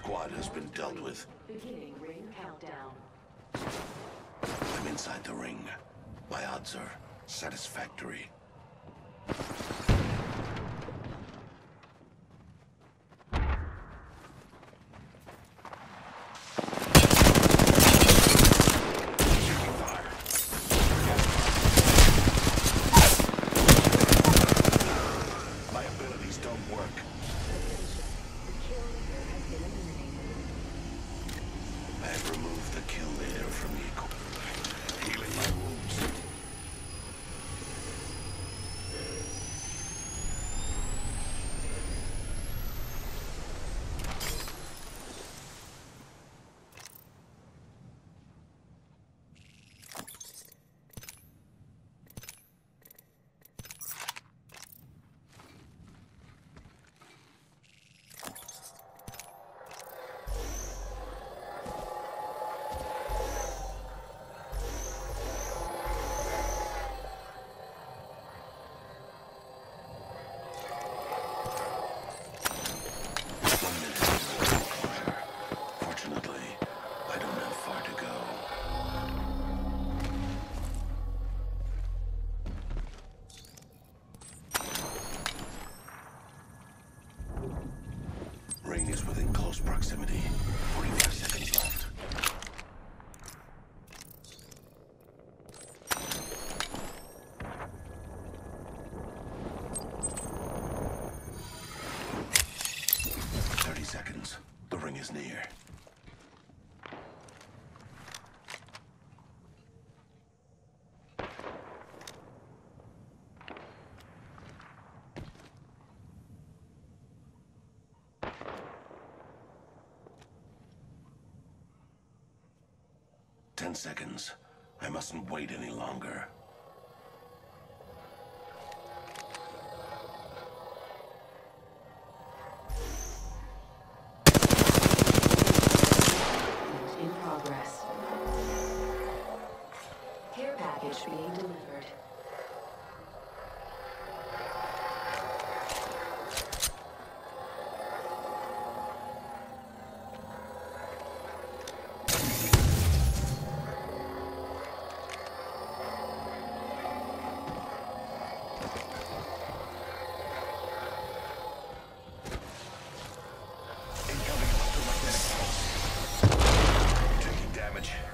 squad has been dealt with. Beginning ring countdown. I'm inside the ring. My odds are satisfactory. My abilities don't work. The kill leader has been eliminated. I have removed the kill leader from the equation. Healing my wounds. Fortunately, I don't have far to go. Ring is within close proximity. 45 seconds left. Seconds. The ring is near. Ten seconds. I mustn't wait any longer. In progress. Care package being delivered. Incoming electromagnetic pulse. Taking damage.